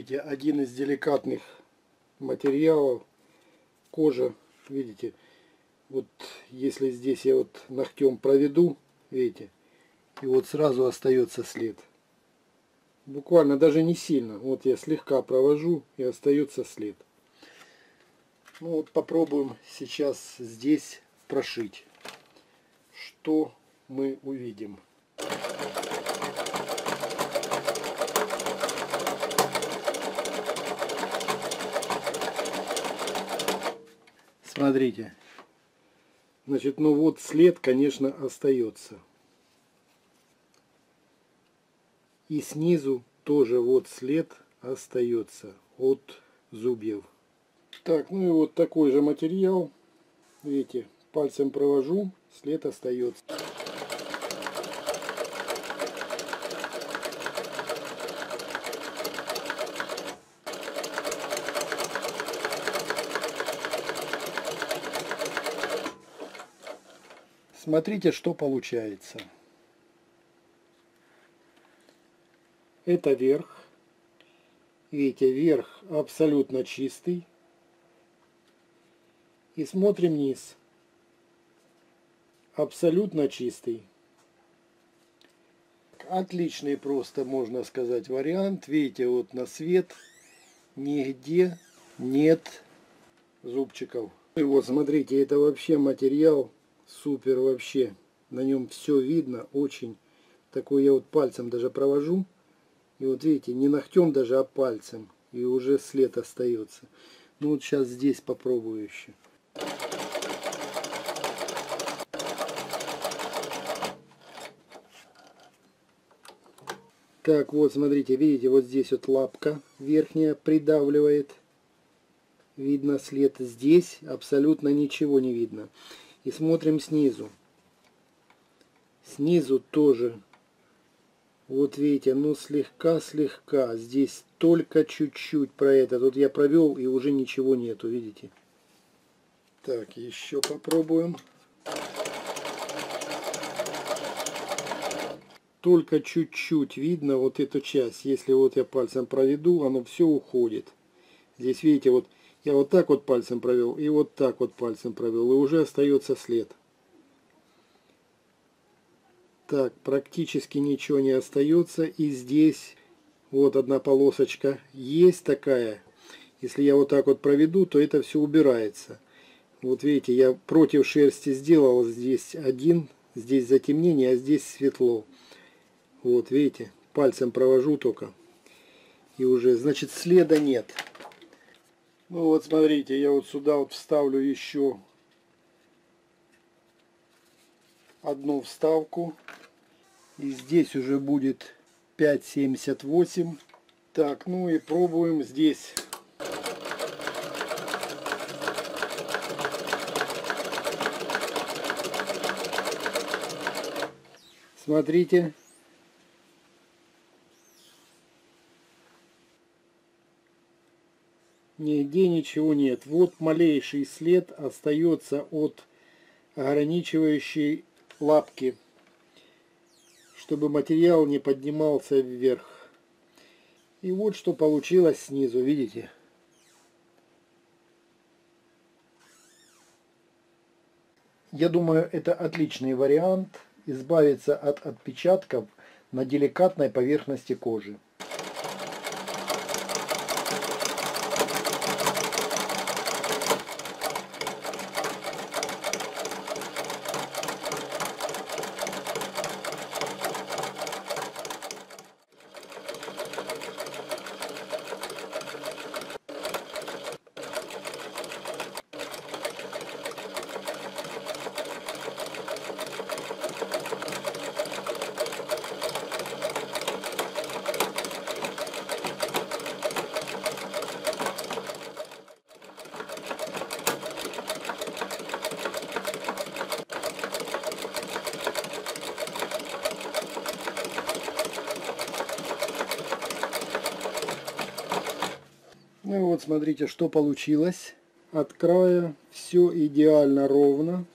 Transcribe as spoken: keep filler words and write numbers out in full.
смотрите, один из деликатных материалов, кожа, видите, вот если здесь я вот ногтем проведу, видите, и вот сразу остается след. Буквально даже не сильно, вот я слегка провожу и остается след. Ну вот попробуем сейчас здесь прошить. Что мы увидим? Смотрите. Значит, ну вот след, конечно, остается. И снизу тоже вот след остается от зубьев. Так, ну и вот такой же материал. Видите, пальцем провожу, след остается. Смотрите, что получается. Это верх. Видите, верх абсолютно чистый. И смотрим низ. Абсолютно чистый. Отличный просто, можно сказать, вариант. Видите, вот на свет нигде нет зубчиков. И вот смотрите, это вообще материал супер вообще. На нем все видно очень. Такой я вот пальцем даже провожу. И вот видите, не ногтем даже, а пальцем. И уже след остается. Ну вот сейчас здесь попробую еще. Так, вот смотрите, видите, вот здесь вот лапка верхняя придавливает. Видно след. Здесь абсолютно ничего не видно. И смотрим снизу. Снизу тоже. Вот видите, ну слегка-слегка. Здесь только чуть-чуть про это. Тут я провел и уже ничего нету, видите. Так, еще попробуем. Только чуть-чуть видно вот эту часть. Если вот я пальцем проведу, оно все уходит. Здесь видите, вот я вот так вот пальцем провел и вот так вот пальцем провел. И уже остается след. Так, практически ничего не остается. И здесь вот одна полосочка есть такая. Если я вот так вот проведу, то это все убирается. Вот видите, я против шерсти сделал. Здесь один, здесь затемнение, а здесь светло. Вот видите, пальцем провожу только. И уже, значит, следа нет. Ну вот смотрите, я вот сюда вот вставлю еще одну вставку. И здесь уже будет пять семьдесят восемь. Так, ну и пробуем здесь. Смотрите. Нигде ничего нет. Вот малейший след остается от ограничивающей лапки, чтобы материал не поднимался вверх. И вот что получилось снизу, видите? Я думаю, это отличный вариант избавиться от отпечатков на деликатной поверхности кожи. Ну вот смотрите, что получилось. От края все идеально ровно.